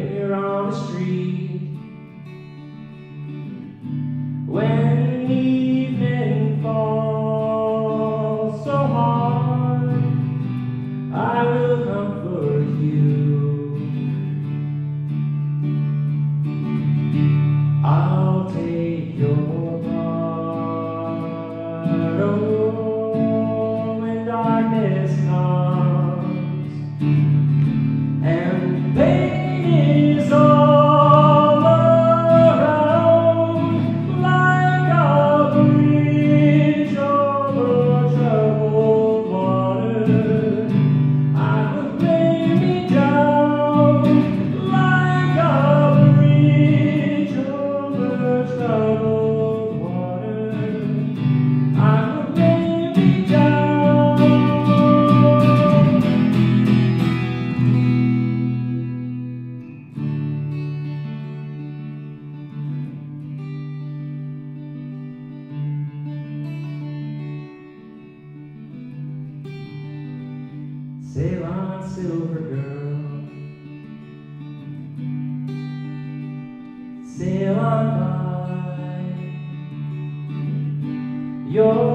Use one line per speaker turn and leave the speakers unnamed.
there on the street. When evening falls so hard, I will comfort you. I'll take your part. Oh, when darkness comes and pain is all around, like a bridge over troubled water, I would lay me down. Like a bridge over troubled water, I would lay me down. Sail on, silver girl, sail on by. Your